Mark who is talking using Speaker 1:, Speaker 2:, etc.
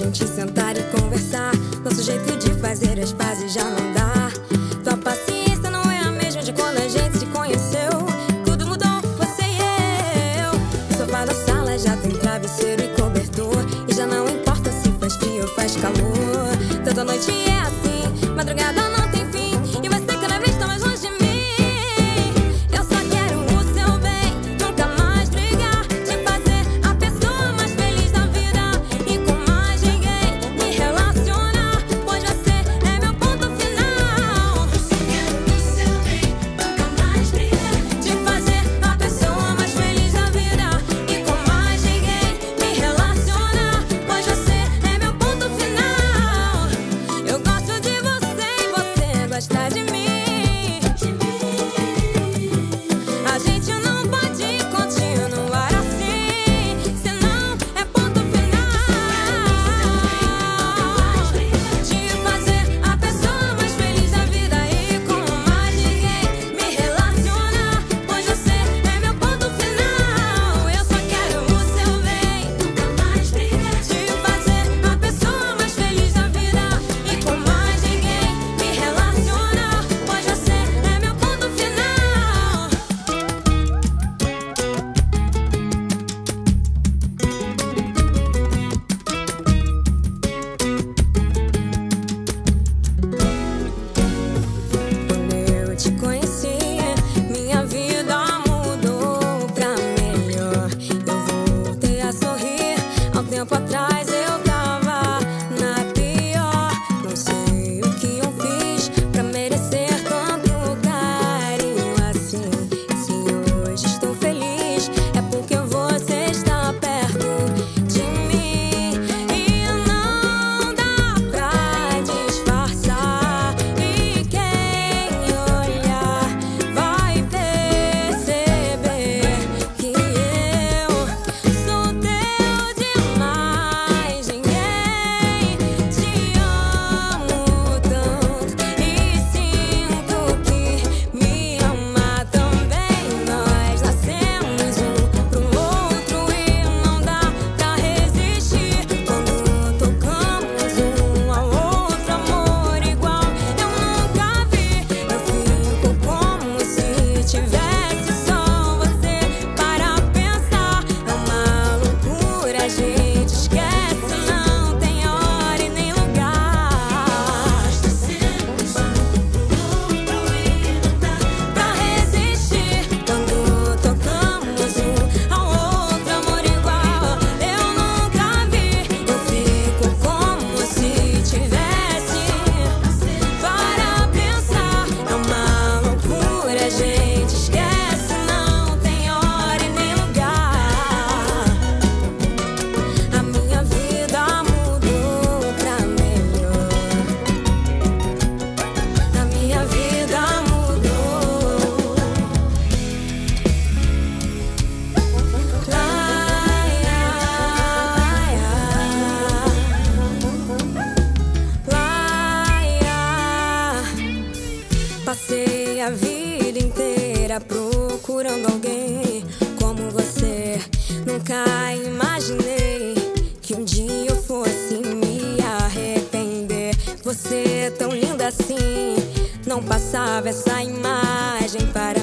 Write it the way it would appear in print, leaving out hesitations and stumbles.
Speaker 1: gente sentar e conversar. Nosso jeito de fazer as pazes já não dá. Tua paciência não é a mesma de quando a gente se conheceu. Tudo mudou, você e eu. O sofá da sala já tem travesseiro e cobertor, e já não importa se faz frio ou faz calor. Toda noite é assim, madrugada não tem fim, e você cada vez tá mais longe de mim. Eu só quero o seu bem, nunca mais brigar, te fazer a pessoa mais feliz da vida, e com mais ninguém me relacionar, pois você é meu ponto final. Eu só quero o seu bem, nunca mais brigar, te fazer a pessoa mais feliz da vida, e com mais ninguém me relacionar, pois você é meu ponto final. Eu gosto de você e você gosta de mim. A gente não pode continuar assim, senão é ponto final. Te fazer a pessoa mais feliz da vida, e com mais ninguém me relacionar, pois você é meu ponto final. Eu só quero o seu bem, nunca mais brigar, te fazer a pessoa mais feliz da vida, e com mais ninguém me relacionar, pois você é meu ponto final. Quando eu te conheci, minha vida mudou pra melhor. Eu voltei a sorrir. Há um tempo atrás eu tava na pior. Não sei o que eu fiz pra merecer tanto carinho assim. Se hoje estou feliz, é porque você está perto de mim, e não dá pra disfarçar. E quem olhar vai perceber que eu sou teu demais. Ninguém te amo tanto, e sinto que me ama também. Nós nascemos um pro outro e não dá pra resistir. Quando tocamos um ao outro, amor igual eu nunca vi. Eu fico como se tivesse só você para pensar. É uma loucura, a gente esquece, não tem hora e nem lugar. Nascemos um pro outro e não dá pra resistir. Quando tocamos um ao outro, amor igual eu nunca vi. Eu fico como se tivesse para pensar. É uma loucura, a gente esquece, não tem hora e nem lugar. A minha vida mudou pra melhor. A minha vida mudou. Passei a vida inteira procurando alguém como você. Nunca imaginei que um dia eu fosse me arrepender. Você tão linda assim, não passava essa imagem para